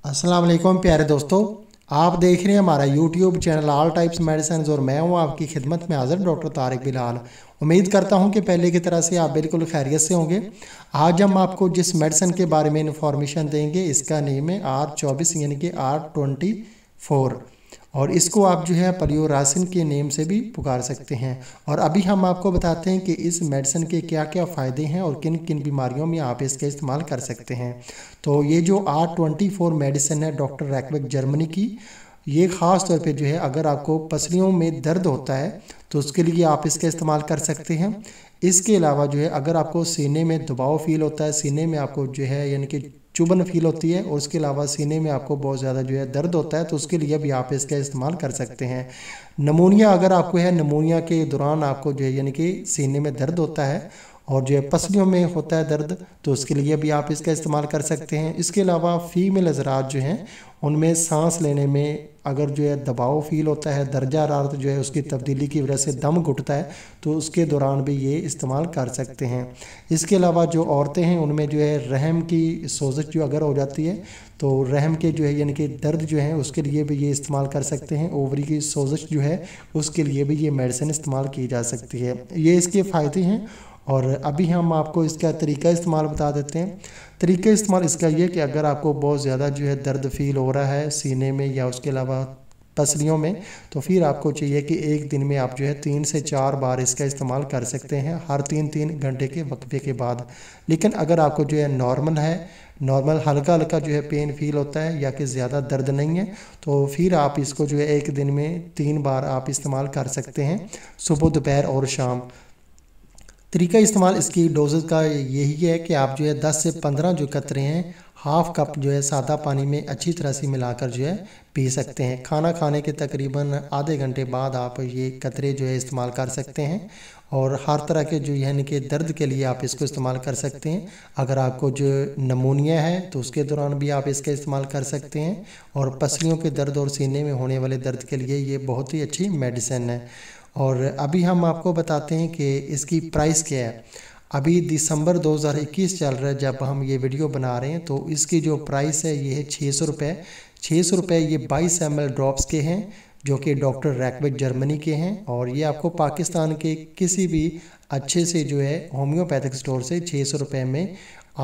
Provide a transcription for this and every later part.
अस्सलाम वालेकुम प्यारे दोस्तों, आप देख रहे हैं हमारा YouTube channel all types medicine और मैं हूं आपकी खिदमत में हाजिर डॉक्टर तारिक बिलाल। उम्मीद करता हूं कि पहले की तरह से आप बिल्कुल खैरियत से होंगे। आज हम आपको जिस मेडिसिन के बारे में इंफॉर्मेशन देंगे इसका नेम है R24 यानी कि R24 और इसको आप जो है पलियोरासिन के नेम से भी पुकार सकते हैं। और अभी हम आपको बताते हैं कि इस मेडिसिन के क्या क्या फ़ायदे हैं और किन किन बीमारियों में आप इसका इस्तेमाल कर सकते हैं। तो ये जो R24 मेडिसिन है डॉक्टर रैकवेक जर्मनी की, ये ख़ास तौर पे जो है अगर आपको पसलियों में दर्द होता है तो उसके लिए आप इसका इस्तेमाल कर सकते हैं। इसके अलावा जो है अगर आपको सीने में दबाव फील होता है, सीने में आपको जो है यानी कि चुभन फील होती है और उसके अलावा सीने में आपको बहुत ज़्यादा जो है दर्द होता है तो उसके लिए भी आप इसका इस्तेमाल कर सकते हैं। नमूनिया अगर आपको है, नमूनिया के दौरान आपको जो है यानी कि सीने में दर्द होता है और जो है पसलियों में होता है दर्द तो उसके लिए भी आप इसका इस्तेमाल कर सकते हैं। इसके अलावा फीमेल हज़रात जो हैं उनमें सांस लेने में अगर जो है दबाव फील होता है, दर्जा हरारत जो है उसकी तब्दीली की वजह से दम घुटता है तो उसके दौरान भी ये इस्तेमाल कर सकते हैं। इसके अलावा जो औरतें हैं उनमें जो है रहम की सोजश जो अगर हो जाती है तो रहम के जो है यानी कि दर्द जो है उसके लिए भी ये इस्तेमाल कर सकते हैं। ओवरी की सोजश जो है उसके लिए भी ये मेडिसिन इस्तेमाल की जा सकती है। ये इसके फ़ायदे हैं और अभी हम आपको इसका तरीका इस्तेमाल बता देते हैं। तरीका इस्तेमाल इसका ये कि अगर आपको बहुत ज़्यादा जो है दर्द फील हो रहा है सीने में या उसके अलावा पसलियों में तो फिर आपको चाहिए कि एक दिन में आप जो है 3 से 4 बार इसका इस्तेमाल कर सकते हैं, हर 3-3 घंटे के वक्फे के बाद। लेकिन अगर आपको जो है नॉर्मल हल्का हल्का जो है पेन फील होता है या कि ज़्यादा दर्द नहीं है तो फिर आप इसको जो है एक दिन में 3 बार आप इस्तेमाल कर सकते हैं, सुबह दोपहर और शाम। तरीका इस्तेमाल इसकी डोजेज का यही है कि आप जो है 10 से 15 जो कतरे हैं हाफ कप जो है सादा पानी में अच्छी तरह से मिलाकर जो है पी सकते हैं। खाना खाने के तकरीबन आधे घंटे बाद आप ये कतरे जो है इस्तेमाल कर सकते हैं और हर तरह के जो यानी कि दर्द के लिए आप इसको इस्तेमाल कर सकते हैं। अगर आपको जो नमूनिया है तो उसके दौरान भी आप इसका इस्तेमाल कर सकते हैं और पसलियों के दर्द और सीने में होने वाले दर्द के लिए ये बहुत ही अच्छी मेडिसिन है। और अभी हम आपको बताते हैं कि इसकी प्राइस क्या है। अभी दिसंबर 2021 चल रहा है जब हम ये वीडियो बना रहे हैं तो इसकी जो प्राइस है ये है 600 रुपये। 600 रुपये ये 22 ml ड्रॉप्स के हैं जो कि डॉक्टर रैकवेक जर्मनी के हैं और ये आपको पाकिस्तान के किसी भी अच्छे से जो है होम्योपैथिक स्टोर से 600 रुपये में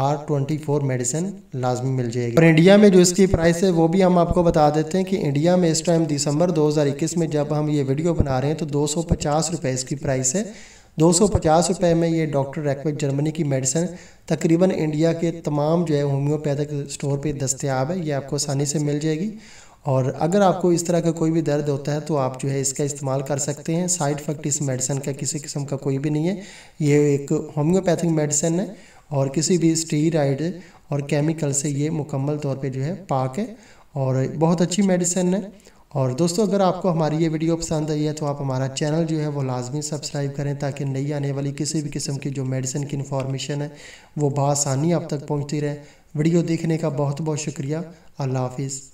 R24 मेडिसिन लाजमी मिल जाएगी। और इंडिया में जो इसकी प्राइस है वो भी हम आपको बता देते हैं कि इंडिया में इस टाइम दिसंबर 2021 में जब हम ये वीडियो बना रहे हैं तो 250 रुपये इसकी प्राइस है। 250 रुपये में ये डॉक्टर रैकवेक जर्मनी की मेडिसिन तकरीबन इंडिया के तमाम जो है होम्योपैथिक स्टोर पे दस्तयाब है, ये आपको आसानी से मिल जाएगी। और अगर आपको इस तरह का कोई भी दर्द होता है तो आप जो है इसका इस्तेमाल कर सकते हैं। साइड इफेक्ट इस मेडिसिन का किसी किस्म का कोई भी नहीं है। ये एक होम्योपैथिक मेडिसिन है और किसी भी स्टीरॉयड और केमिकल से ये मुकम्मल तौर पे जो है पाक है और बहुत अच्छी मेडिसिन है। और दोस्तों अगर आपको हमारी ये वीडियो पसंद आई है तो आप हमारा चैनल जो है वो लाजमी सब्सक्राइब करें ताकि नई आने वाली किसी भी किस्म की जो मेडिसिन की इन्फॉर्मेशन है वो बआसानी आप तक पहुँचती रहे। वीडियो देखने का बहुत बहुत शुक्रिया। अल्लाह हाफिज़।